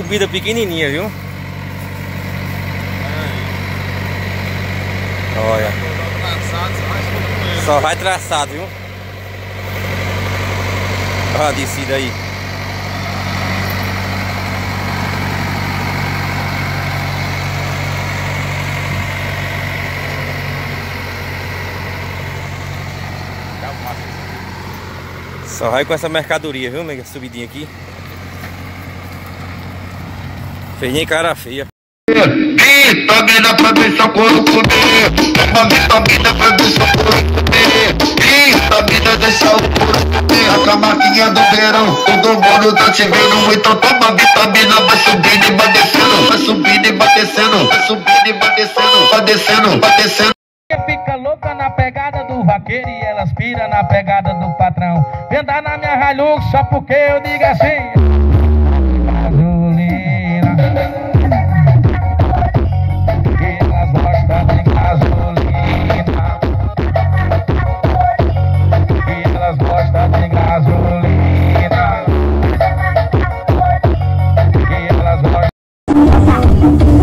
subida pequenininha, viu? Olha. Só vai traçado, viu? Olha a descida aí. Só vai com essa mercadoria, viu, nega? Subidinha aqui. Fez nem cara feia. Vitamina pra deixar o couro comer. Toma vitamina pra deixar o couro comer. Vitamina deixar o couro comer. A camaquinha do verão, todo mundo tá te vendo. Então toma vitamina, vai subindo e vai descendo. Vai subindo e vai descendo. Vai subindo e vai descendo. Vai descendo, vai descendo. Fica louca na pegada do vaqueiro e elas pira na pegada do patrão. Venda na minha Hilux só porque eu digo assim. Gasolina. E elas gostam de gasolina. E elas gostam de gasolina. E elas gostam.